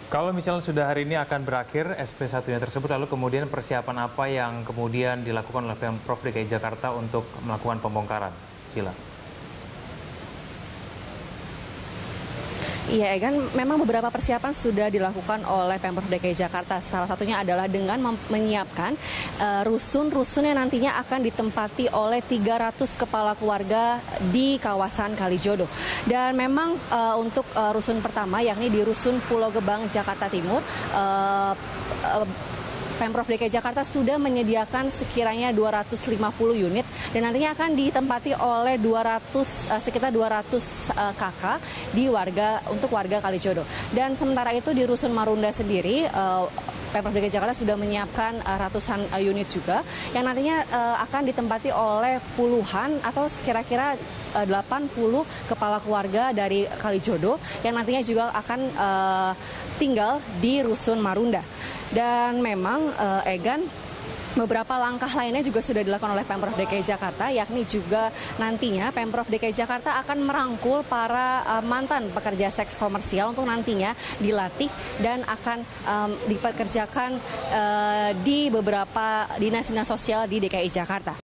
Kalau misalnya sudah hari ini akan berakhir SP1-nya tersebut, lalu kemudian persiapan apa yang kemudian dilakukan oleh Pemprov DKI Jakarta untuk melakukan pembongkaran? Cila. Iya, Egan, memang beberapa persiapan sudah dilakukan oleh Pemprov DKI Jakarta. Salah satunya adalah dengan menyiapkan rusun-rusun yang nantinya akan ditempati oleh 300 kepala keluarga di kawasan Kalijodo. Dan memang untuk rusun pertama, yakni di Rusun Pulau Gebang, Jakarta Timur, Pemprov DKI Jakarta sudah menyediakan sekiranya 250 unit dan nantinya akan ditempati oleh sekitar 200 KK untuk warga Kalijodo. Dan sementara itu di Rusun Marunda sendiri, Pemprov DKI Jakarta sudah menyiapkan ratusan unit juga yang nantinya akan ditempati oleh puluhan atau kira-kira 80 kepala keluarga dari Kalijodo yang nantinya juga akan tinggal di Rusun Marunda. Dan memang Egan, beberapa langkah lainnya juga sudah dilakukan oleh Pemprov DKI Jakarta, yakni juga nantinya Pemprov DKI Jakarta akan merangkul para mantan pekerja seks komersial untuk nantinya dilatih dan akan dipekerjakan di beberapa dinas-dinas sosial di DKI Jakarta.